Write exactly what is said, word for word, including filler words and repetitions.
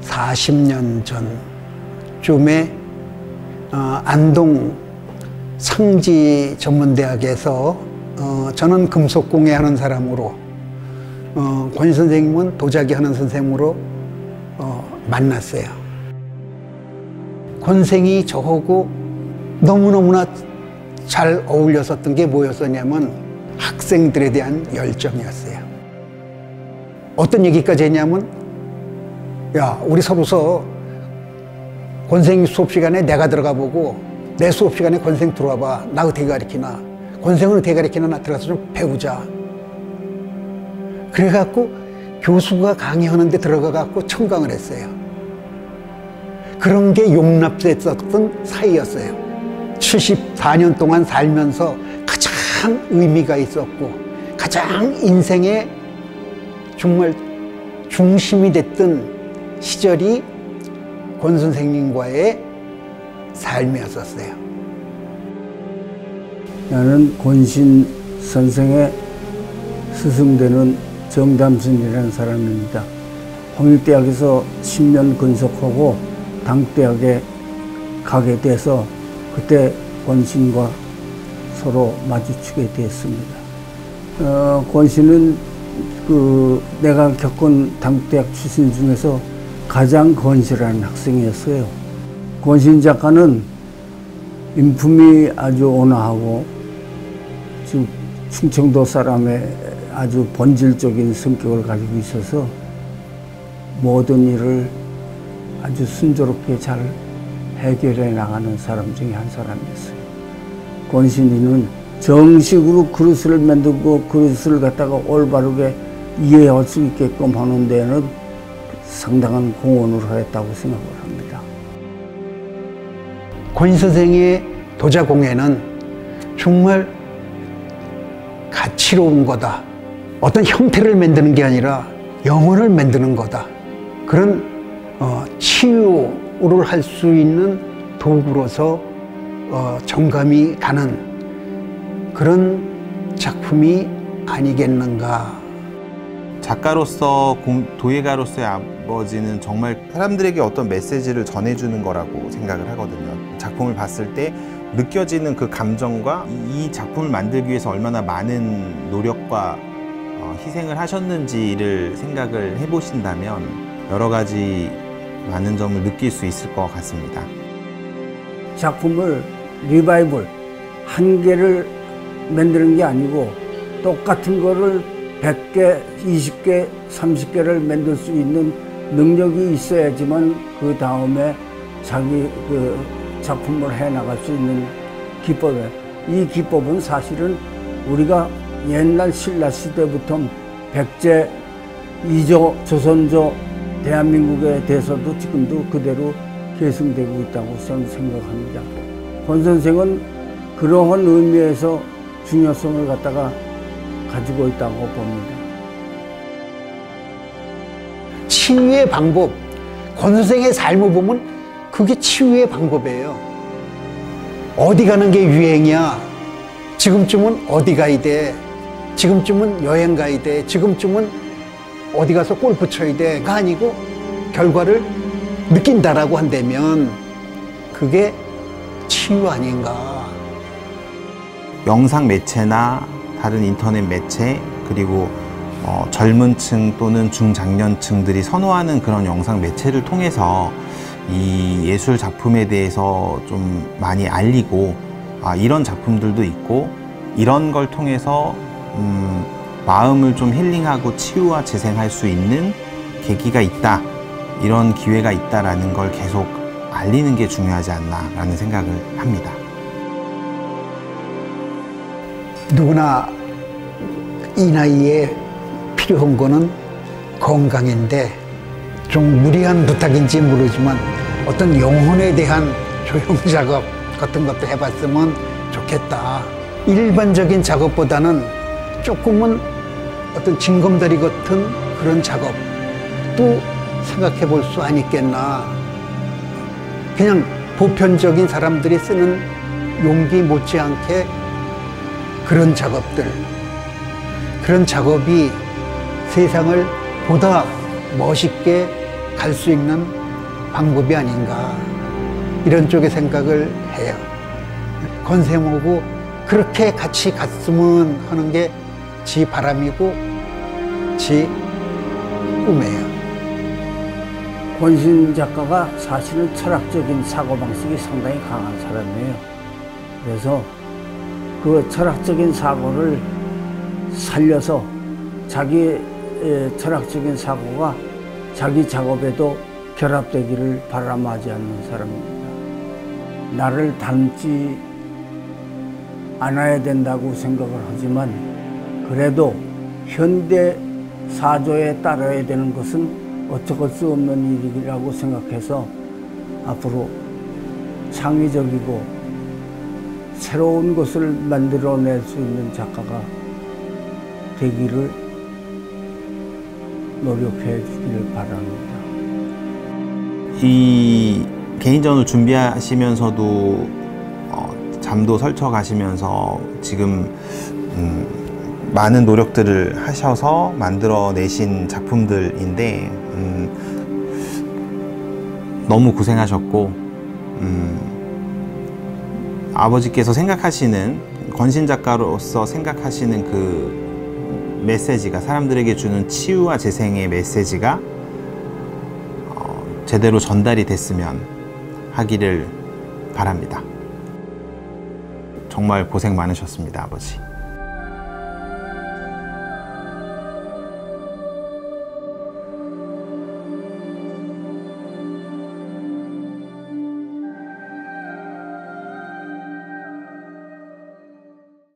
사십 년 전쯤에 어, 안동 상지 전문대학에서 어, 저는 금속공예 하는 사람으로 어, 권 선생님은 도자기 하는 선생으로 어, 만났어요. 권생이 저하고 너무너무나 잘 어울렸었던 게 뭐였었냐면 학생들에 대한 열정이었어요. 어떤 얘기까지 했냐면, 야, 우리 서로서 권생 수업 시간에 내가 들어가 보고 내 수업 시간에 권생 들어와 봐. 나 어떻게 가르치나. 권생은 어떻게 가르치나 나 들어가서 좀 배우자. 그래갖고 교수가 강의하는데 들어가갖고 청강을 했어요. 그런 게 용납됐었던 사이였어요. 칠십사 년 동안 살면서 가장 의미가 있었고 가장 인생의 정말 중심이 됐던 시절이 권 선생님과의 삶이었었어요. 나는 권신 선생의 스승되는 정담순이라는 사람입니다. 홍익대학에서 십 년 근속하고 당대학에 가게 돼서 그때 권신과 서로 마주치게 됐습니다. 어, 권신은 그 내가 겪은 당대학 출신 중에서 가장 건실한 학생이었어요. 권신 작가는 인품이 아주 온화하고 지금 충청도 사람의 아주 본질적인 성격을 가지고 있어서 모든 일을 아주 순조롭게 잘 해결해 나가는 사람 중에 한 사람이었어요. 권신이는 정식으로 그릇을 만들고 그릇을 갖다가 올바르게 이해할 수 있게끔 하는 데는 상당한 공헌을 하였다고 생각을 합니다. 권 선생의 도자공예는 정말 가치로운 거다. 어떤 형태를 만드는 게 아니라 영혼을 만드는 거다. 그런 어, 치유를 할 수 있는 도구로서 어, 정감이 가는 그런 작품이 아니겠는가. 작가로서, 도예가로서의 아버지는 정말 사람들에게 어떤 메시지를 전해주는 거라고 생각을 하거든요. 작품을 봤을 때 느껴지는 그 감정과 이 작품을 만들기 위해서 얼마나 많은 노력과 희생을 하셨는지를 생각을 해보신다면 여러 가지 많은 점을 느낄 수 있을 것 같습니다. 작품을 리바이벌 한 개를 만드는 게 아니고 똑같은 거를 백 개, 이십 개, 삼십 개를 만들 수 있는 능력이 있어야지만 그 다음에 자기 그 작품을 해나갈 수 있는 기법이에요. 이 기법은 사실은 우리가 옛날 신라 시대부터 백제, 이조, 조선조, 대한민국에 대해서도 지금도 그대로 계승되고 있다고 저는 생각합니다. 권 선생은 그러한 의미에서 중요성을 갖다가 가지고 있다고 봅니다. 치유의 방법, 권 선생의 삶을 보면 그게 치유의 방법이에요. 어디 가는 게 유행이야. 지금쯤은 어디 가야 돼. 지금쯤은 여행 가야 돼. 지금쯤은 어디 가서 골프 쳐야 돼가 아니고 결과를 느낀다라고 한다면 그게 치유 아닌가. 영상 매체나 다른 인터넷 매체 그리고 어, 젊은 층 또는 중장년층들이 선호하는 그런 영상 매체를 통해서 이 예술 작품에 대해서 좀 많이 알리고 아, 이런 작품들도 있고 이런 걸 통해서 음, 마음을 좀 힐링하고 치유와 재생할 수 있는 계기가 있다, 이런 기회가 있다라는 걸 계속 알리는 게 중요하지 않나라는 생각을 합니다. 누구나 이 나이에 필요한 거는 건강인데 좀 무리한 부탁인지 모르지만 어떤 영혼에 대한 조형 작업 같은 것도 해봤으면 좋겠다. 일반적인 작업보다는 조금은 어떤 징검다리 같은 그런 작업도 생각해 볼 수 아니겠나. 그냥 보편적인 사람들이 쓰는 용기 못지않게 그런 작업들, 그런 작업이 세상을 보다 멋있게 갈 수 있는 방법이 아닌가, 이런 쪽의 생각을 해요. 권쌤하고 그렇게 같이 갔으면 하는 게 지 바람이고 지 꿈이에요. 권신 작가가 사실은 철학적인 사고방식이 상당히 강한 사람이에요. 그래서 그 철학적인 사고를 살려서 자기의 철학적인 사고가 자기 작업에도 결합되기를 바람하지 않는 사람입니다. 나를 닮지 않아야 된다고 생각을 하지만 그래도 현대 사조에 따라야 되는 것은 어쩔 수 없는 일이라고 생각해서 앞으로 창의적이고 새로운 것을 만들어낼 수 있는 작가가 되기를 노력해 주기를 바랍니다. 이 개인전을 준비하시면서도 어, 잠도 설쳐 가시면서 지금 음, 많은 노력들을 하셔서 만들어내신 작품들인데 음, 너무 고생하셨고 음, 아버지께서 생각하시는, 권신 작가로서 생각하시는 그 메시지가, 사람들에게 주는 치유와 재생의 메시지가 어, 제대로 전달이 됐으면 하기를 바랍니다. 정말 고생 많으셨습니다, 아버지.